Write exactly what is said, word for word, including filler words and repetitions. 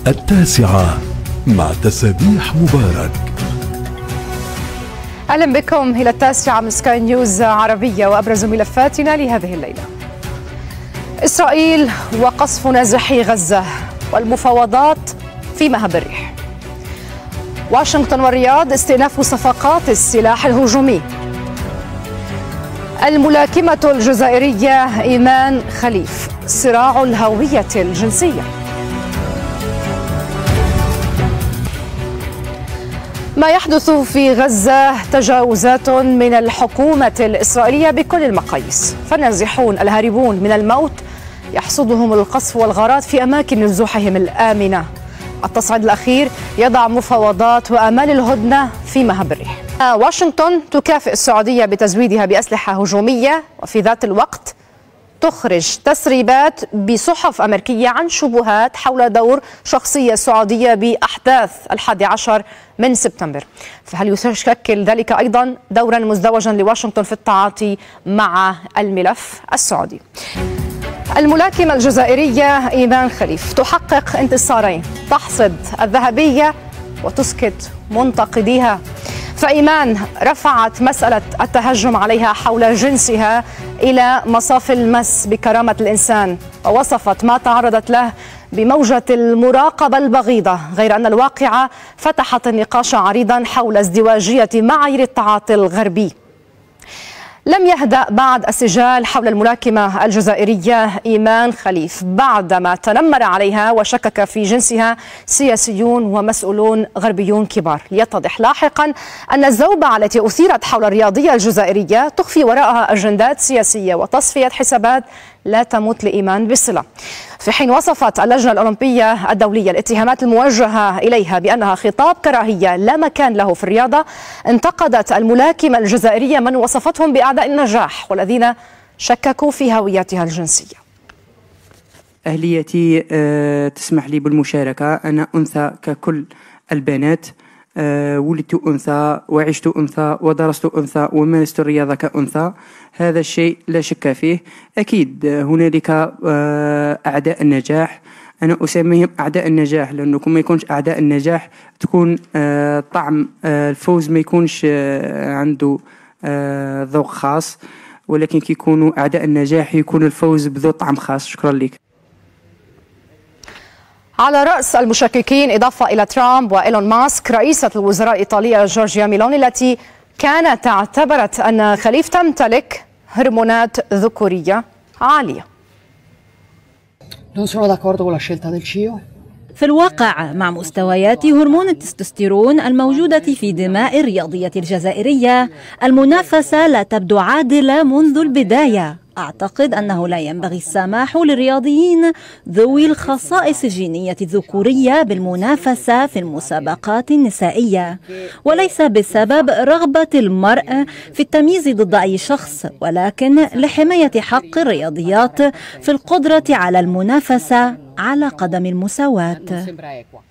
التاسعة مع تسابيح مبارك. أهلا بكم إلى التاسعة من سكاي نيوز عربية، وأبرز ملفاتنا لهذه الليلة: إسرائيل وقصف نازحي غزة والمفاوضات في مهب الريح. واشنطن والرياض استئناف صفقات السلاح الهجومي. الملاكمة الجزائرية إيمان خليف صراع الهوية الجنسية. ما يحدث في غزة تجاوزات من الحكومة الإسرائيلية بكل المقاييس، فالنازحون الهاربون من الموت يحصدهم القصف والغارات في أماكن نزوحهم الآمنة. التصعيد الأخير يضع مفاوضات وآمال الهدنة في مهب الريح. واشنطن تكافئ السعودية بتزويدها بأسلحة هجومية، وفي ذات الوقت تخرج تسريبات بصحف أمريكية عن شبهات حول دور شخصية سعودية بأحداث الحادي عشر من سبتمبر. فهل يشكل ذلك أيضا دورا مزدوجا لواشنطن في التعاطي مع الملف السعودي؟ الملاكمة الجزائرية إيمان خليف تحقق انتصارين، تحصد الذهبية وتسكت منتقديها. فإيمان رفعت مسألة التهجم عليها حول جنسها إلى مصاف المس بكرامة الإنسان، ووصفت ما تعرضت له بموجة المراقبة البغيضة، غير أن الواقعة فتحت النقاش عريضا حول ازدواجية معايير التعاطي الغربي. لم يهدأ بعد السجال حول الملاكمة الجزائرية إيمان خليف بعدما تنمر عليها وشكك في جنسها سياسيون ومسؤولون غربيون كبار، ليتضح لاحقا أن الزوبعة التي أثيرت حول الرياضية الجزائرية تخفي وراءها أجندات سياسية وتصفية حسابات لا تمت لإيمان بصلة. في حين وصفت اللجنة الأولمبية الدولية الاتهامات الموجهة إليها بأنها خطاب كراهية لا مكان له في الرياضة، انتقدت الملاكمة الجزائرية من وصفتهم بأعداء النجاح والذين شككوا في هويتها الجنسية. أهليتي أه تسمح لي بالمشاركة. أنا أنثى ككل البنات، أه ولدت أنثى وعشت أنثى ودرست أنثى ومارست الرياضة كأنثى. هذا الشيء لا شك فيه. أكيد هنالك أه أعداء النجاح، أنا أسميهم أعداء النجاح لأنه ما يكونش أعداء النجاح تكون أه طعم أه الفوز ما يكونش أه عنده أه ذوق خاص، ولكن كي يكونوا أعداء النجاح يكون الفوز بذو طعم خاص. شكرا لك. على رأس المشككين إضافة إلى ترامب وإيلون ماسك رئيسة الوزراء الإيطالية جورجيا ميلوني، التي كانت اعتبرت أن خليف تمتلك هرمونات ذكورية عالية. في الواقع مع مستويات هرمون التستوستيرون الموجودة في دماء الرياضية الجزائرية، المنافسة لا تبدو عادلة منذ البداية. أعتقد أنه لا ينبغي السماح للرياضيين ذوي الخصائص الجينية الذكورية بالمنافسة في المسابقات النسائية، وليس بسبب رغبة المرء في التمييز ضد أي شخص، ولكن لحماية حق الرياضيات في القدرة على المنافسة على قدم المساواة.